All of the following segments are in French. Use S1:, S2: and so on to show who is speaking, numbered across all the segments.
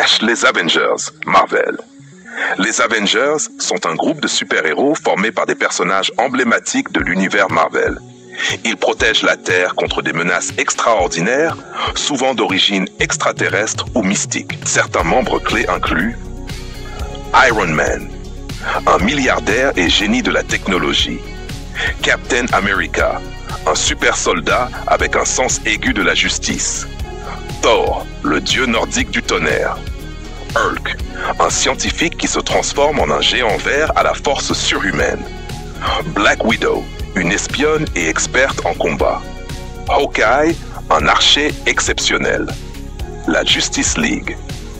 S1: Flash, les Avengers, Marvel. Les Avengers sont un groupe de super-héros formé par des personnages emblématiques de l'univers Marvel. Ils protègent la Terre contre des menaces extraordinaires, souvent d'origine extraterrestre ou mystique. Certains membres clés incluent Iron Man, un milliardaire et génie de la technologie. Captain America, un super soldat avec un sens aigu de la justice. Thor, le dieu nordique du tonnerre. Hulk, un scientifique qui se transforme en un géant vert à la force surhumaine. Black Widow, une espionne et experte en combat. Hawkeye, un archer exceptionnel. La Justice League.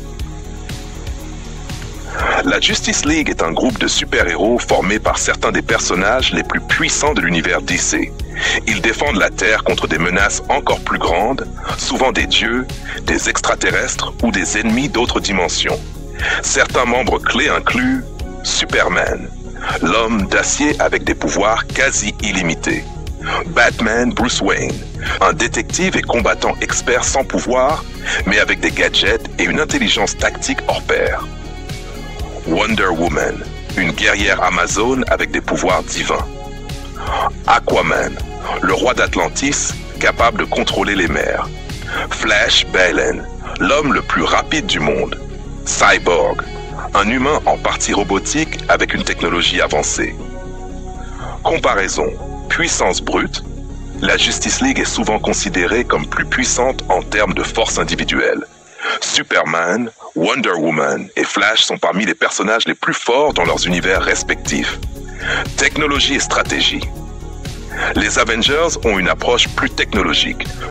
S1: La Justice League est un groupe de super-héros formé par certains des personnages les plus puissants de l'univers DC. Ils défendent la Terre contre des menaces encore plus grandes, souvent des dieux, des extraterrestres ou des ennemis d'autres dimensions. Certains membres clés incluent Superman, l'homme d'acier avec des pouvoirs quasi illimités. Batman Bruce Wayne, un détective et combattant expert sans pouvoir, mais avec des gadgets et une intelligence tactique hors pair. Wonder Woman, une guerrière amazone avec des pouvoirs divins. Aquaman, le roi d'Atlantis, capable de contrôler les mers. Flash Balen, l'homme le plus rapide du monde. Cyborg, un humain en partie robotique avec une technologie avancée. Comparaison, puissance brute, la Justice League est souvent considérée comme plus puissante en termes de force individuelle. Superman, Wonder Woman et Flash sont parmi les personnages les plus forts dans leurs univers respectifs. Technologie et stratégie. Les Avengers ont une approche plus technologique.